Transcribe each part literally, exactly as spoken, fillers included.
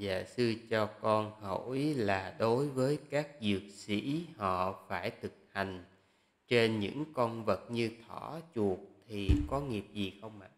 Dạ sư cho con hỏi là đối với các dược sĩ họ phải thực hành trên những con vật như thỏ, chuột thì có nghiệp gì không ạ?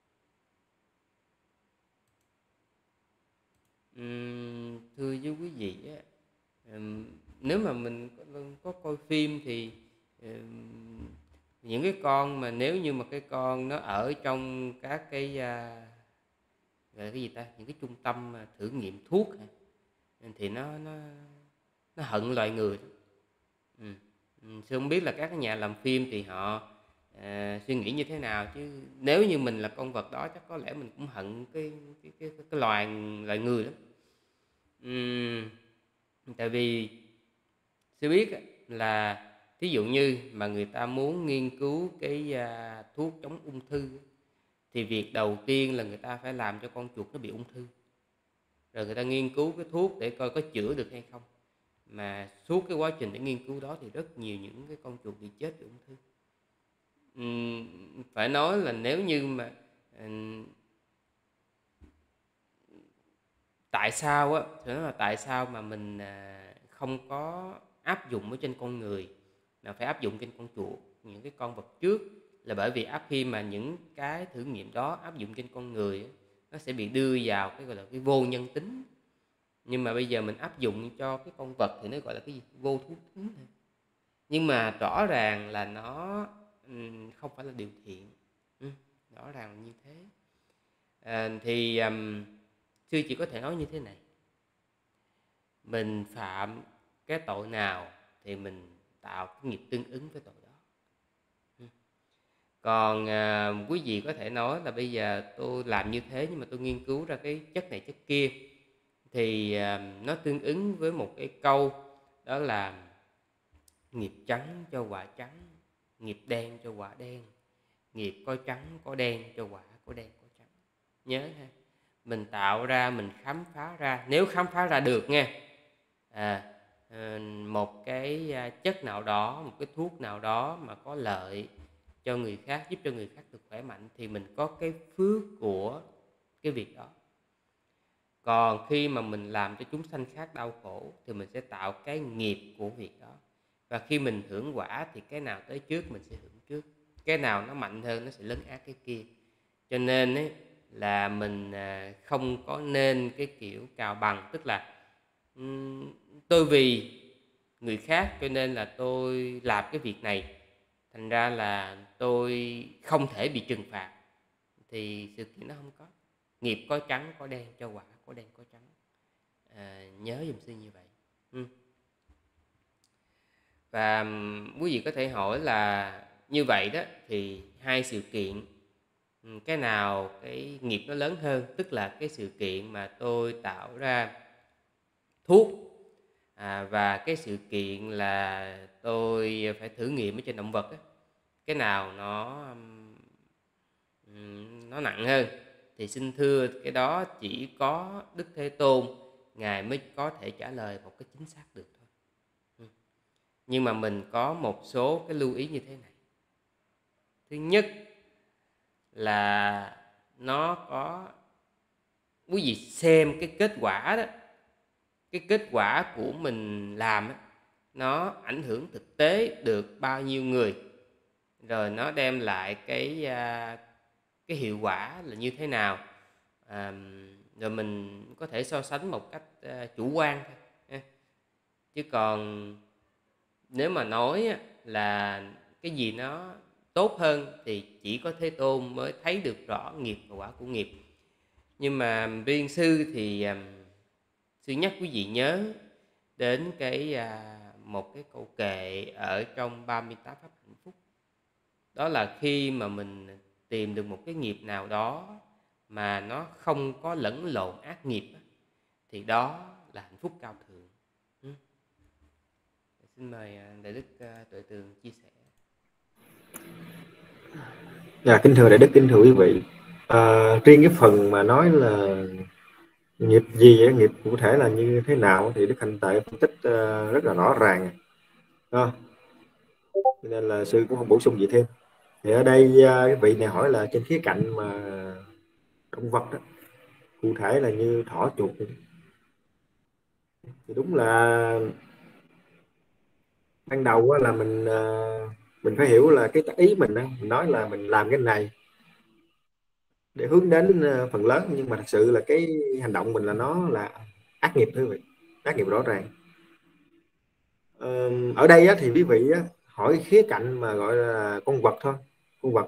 Ừm, thưa với quý vị á, ừm, nếu mà mình có, có coi phim thì ừm, những cái con mà nếu như mà cái con nó ở trong các cái à, gọi là cái gì ta, những cái trung tâm mà thử nghiệm thuốc hả? Thì nó nó nó hận loài người. Ừ. Ừ, Sư không biết là các cái nhà làm phim thì họ à, suy nghĩ như thế nào, chứ nếu như mình là con vật đó chắc có lẽ mình cũng hận cái cái cái, cái loài loài người lắm. Ừm, Tại vì Sư biết á, là thí dụ như mà người ta muốn nghiên cứu cái à, thuốc chống ung thư thì việc đầu tiên là người ta phải làm cho con chuột nó bị ung thư, rồi người ta nghiên cứu cái thuốc để coi có chữa được hay không. Mà suốt cái quá trình để nghiên cứu đó thì rất nhiều những cái con chuột bị chết vì ung thư. Ừm, phải nói là nếu như mà ừm, tại sao á, thì nói là tại sao mà mình à, không có áp dụng ở trên con người mà phải áp dụng trên con chuột, những cái con vật trước, là bởi vì áp khi mà những cái thử nghiệm đó áp dụng trên con người á, nó sẽ bị đưa vào cái gọi là cái vô nhân tính. Nhưng mà bây giờ mình áp dụng cho cái con vật thì nó gọi là cái gì, vô thú tính. Nhưng mà rõ ràng là nó ừm, không phải là điều thiện. Ừ, rõ ràng là như thế. À, thì um, sư chỉ có thể nói như thế này: mình phạm cái tội nào thì mình tạo cái nghiệp tương ứng với tội đó. Ừ. Còn à, quý vị có thể nói là bây giờ tôi làm như thế nhưng mà tôi nghiên cứu ra cái chất này chất kia, thì à, nó tương ứng với một cái câu, đó là nghiệp trắng cho quả trắng, nghiệp đen cho quả đen, nghiệp có trắng có đen cho quả có đen có trắng. Nhớ ha, mình tạo ra, mình khám phá ra, nếu khám phá ra được nha, à, một cái chất nào đó, một cái thuốc nào đó mà có lợi cho người khác, giúp cho người khác được khỏe mạnh, thì mình có cái phước của cái việc đó. Còn khi mà mình làm cho chúng sanh khác đau khổ thì mình sẽ tạo cái nghiệp của việc đó. Và khi mình hưởng quả thì cái nào tới trước mình sẽ hưởng trước, cái nào nó mạnh hơn nó sẽ lấn át cái kia. Cho nên ấy, là mình không có nên cái kiểu cào bằng, tức là um, tôi vì người khác cho nên là tôi làm cái việc này, thành ra là tôi không thể bị trừng phạt. Thì sự kiện nó không có. Nghiệp có trắng có đen cho quả có đen có trắng. À, nhớ giùm sư như vậy. Ừ. Và quý vị có thể hỏi là như vậy đó thì hai sự kiện, cái nào cái nghiệp nó lớn hơn, tức là cái sự kiện mà tôi tạo ra thuốc à, và cái sự kiện là tôi phải thử nghiệm ở trên động vật á, cái nào nó nó nặng hơn? Thì xin thưa, cái đó chỉ có Đức Thế Tôn Ngài mới có thể trả lời một cái chính xác được thôi. Nhưng mà mình có một số cái lưu ý như thế này. Thứ nhất là nó có, quý vị xem cái kết quả đó, cái kết quả của mình làm đó, nó ảnh hưởng thực tế được bao nhiêu người, rồi nó đem lại cái cái hiệu quả là như thế nào, à, rồi mình có thể so sánh một cách uh, chủ quan thôi. Chứ còn nếu mà nói là cái gì nó tốt hơn thì chỉ có Thế Tôn mới thấy được rõ nghiệp và quả của nghiệp. Nhưng mà riêng sư thì um, sư nhắc quý vị nhớ đến cái uh, một cái câu kệ ở trong ba mươi tám pháp hạnh phúc. Đó là khi mà mình tìm được một cái nghiệp nào đó mà nó không có lẫn lộn ác nghiệp thì đó là hạnh phúc cao thượng. ừ. Xin mời Đại Đức Tuệ Tường chia sẻ. Dạ, kính thưa Đại Đức, kính thưa quý vị. À, riêng cái phần mà nói là nghiệp gì, nghiệp cụ thể là như thế nào thì Đức Hạnh Tệ phân tích uh, rất là rõ ràng. À, nên là sư cũng không bổ sung gì thêm. Thì ở đây uh, cái vị này hỏi là trên khía cạnh mà động vật đó, cụ thể là như thỏ chuột. Thì đúng là ban đầu á, là mình ờ, mình phải hiểu là cái ý mình á, mình nói là mình làm cái này để hướng đến ờ, phần lớn, nhưng mà thật sự là cái hành động mình là nó là ác nghiệp, thưa quý vị, ác nghiệp rõ ràng. Ờ, ở đây á, thì quý vị á, hỏi khía cạnh mà gọi là con vật thôi, con vật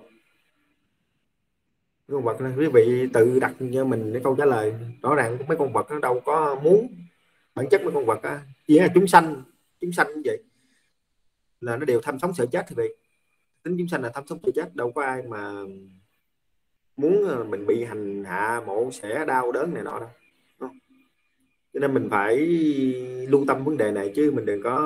con vật này, quý vị tự đặt cho mình cái câu trả lời rõ ràng. Mấy con vật nó đâu có muốn, bản chất mấy con vật á, chỉ là chúng sanh, chúng sanh như vậy là nó đều tham sống sợ chết, thì vậy tính chúng sanh là tham sống sợ chết, đâu có ai mà muốn ờ, mình bị hành hạ mổ xẻ đau đớn này nọ đâu. Không? Cho nên mình phải lưu tâm vấn đề này, chứ mình đừng có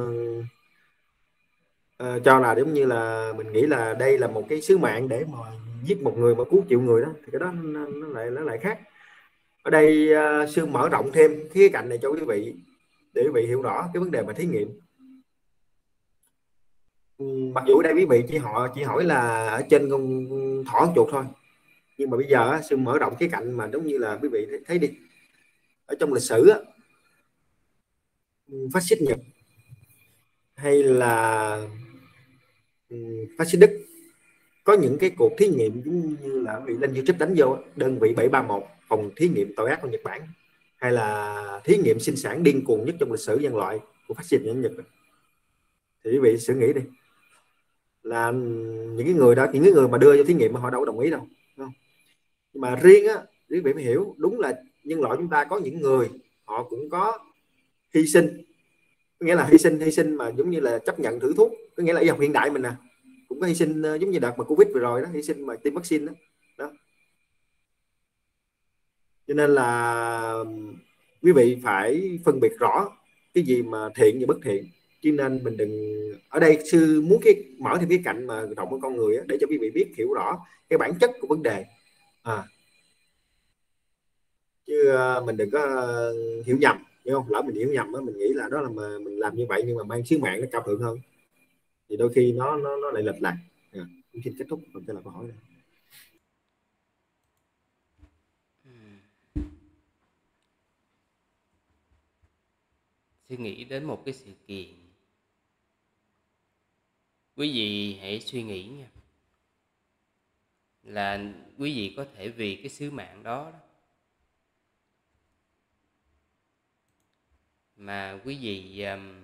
ờ, cho là giống như là mình nghĩ là đây là một cái sứ mạng để mà giết một người mà cứu triệu người đó, thì cái đó nó, nó lại nó lại khác. Ở đây uh, sư mở rộng thêm khía cạnh này cho quý vị để quý vị hiểu rõ cái vấn đề mà thí nghiệm. Ừ, mặc dù ở đây quý vị chỉ họ chỉ hỏi là ở trên con thỏ con chuột thôi, nhưng mà bây giờ sư mở rộng khía cạnh mà giống như là quý vị thấy đi, ở trong lịch sử phát xít Nhật hay là phát xít Đức có những cái cuộc thí nghiệm giống như là bị lên YouTube đánh vô đơn vị bảy ba một phòng thí nghiệm tội ác của Nhật Bản, hay là thí nghiệm sinh sản điên cuồng nhất trong lịch sử nhân loại của phát xít Nhật, thì quý vị suy nghĩ đi, là những cái người đó, những cái người mà đưa cho thí nghiệm mà họ đâu có đồng ý đâu, không? Nhưng mà riêng á, quý vị phải hiểu đúng là nhân loại chúng ta có những người họ cũng có hy sinh, có nghĩa là hy sinh hy sinh mà giống như là chấp nhận thử thuốc, có nghĩa là y học hiện đại mình nè cũng có hy sinh, giống như đợt mà Covid vừa rồi đó, hy sinh mà tiêm vaccine đó, đó. Cho nên là quý vị phải phân biệt rõ cái gì mà thiện và bất thiện, chứ nên mình đừng, ở đây sư muốn cái mở thêm cái cạnh mà rộng của con người á, để cho quý vị biết hiểu rõ cái bản chất của vấn đề, à, chứ uh, mình đừng có uh, hiểu nhầm, hiểu không? Lỡ mình hiểu nhầm á, mình nghĩ là đó là mà mình làm như vậy nhưng mà mang sứ mạng nó cao thượng hơn, thì đôi khi nó nó nó lại lệch lạc. À, xin kết thúc phần trả lời câu hỏi này. Suy nghĩ đến một cái sự kiện, quý vị hãy suy nghĩ nha, là quý vị có thể vì cái sứ mạng đó, đó mà quý vị um,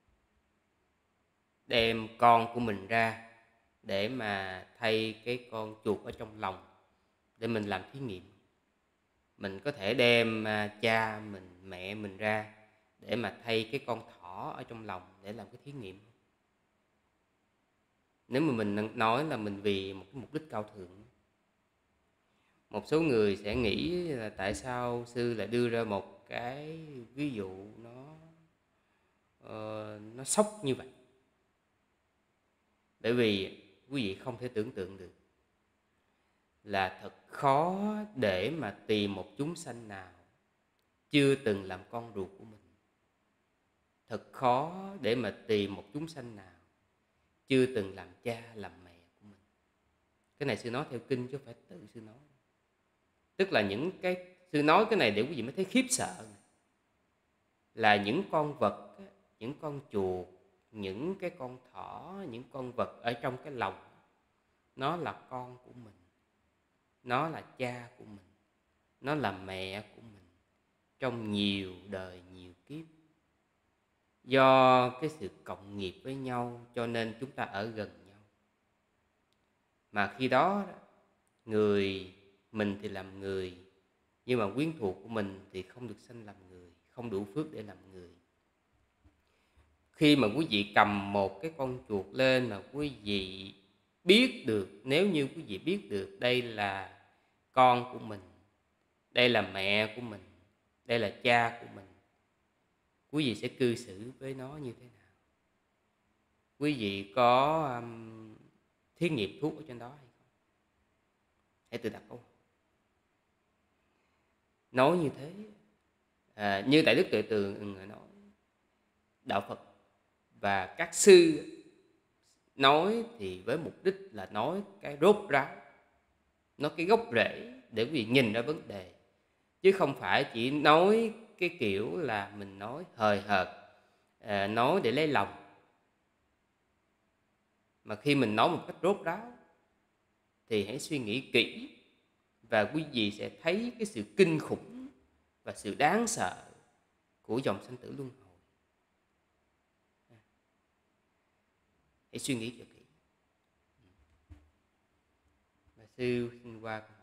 đem con của mình ra để mà thay cái con chuột ở trong lòng để mình làm thí nghiệm. Mình có thể đem uh, cha mình, mẹ mình ra để mà thay cái con thỏ ở trong lòng để làm cái thí nghiệm. Nếu mà mình nói là mình vì một cái mục đích cao thượng. Một số người sẽ nghĩ là tại sao sư lại đưa ra một cái ví dụ nó uh, nó sốc như vậy. Bởi vì quý vị không thể tưởng tượng được là thật khó để mà tìm một chúng sanh nào chưa từng làm con ruột của mình. Thật khó để mà tìm một chúng sanh nào chưa từng làm cha, làm mẹ của mình. Cái này sư nói theo kinh chứ không phải tự sư nói. Tức là những cái sư nói cái này để quý vị mới thấy khiếp sợ. Là những con vật, những con chuột, những cái con thỏ, những con vật ở trong cái lòng, nó là con của mình, nó là cha của mình, nó là mẹ của mình trong nhiều đời nhiều kiếp. Do cái sự cộng nghiệp với nhau cho nên chúng ta ở gần nhau. Mà khi đó người mình thì làm người, nhưng mà quyến thuộc của mình thì không được sanh làm người, không đủ phước để làm người. Khi mà quý vị cầm một cái con chuột lên mà quý vị biết được, nếu như quý vị biết được đây là con của mình, đây là mẹ của mình, đây là cha của mình, quý vị sẽ cư xử với nó như thế nào? Quý vị có um, thí nghiệm thuốc ở trên đó hay không? Hãy tự đặt câu hỏi. Nói như thế, à, như tại Đức Tuệ Tường nói, Đạo Phật và các sư nói thì với mục đích là nói cái rốt ráo, nói cái gốc rễ để quý vị nhìn ra vấn đề, chứ không phải chỉ nói cái kiểu là mình nói hời hợt, à, nói để lấy lòng. Mà khi mình nói một cách rốt ráo thì hãy suy nghĩ kỹ, và quý vị sẽ thấy cái sự kinh khủng và sự đáng sợ của dòng sanh tử luân hồi. Hãy suy nghĩ cho kỹ. Bà sư xin qua.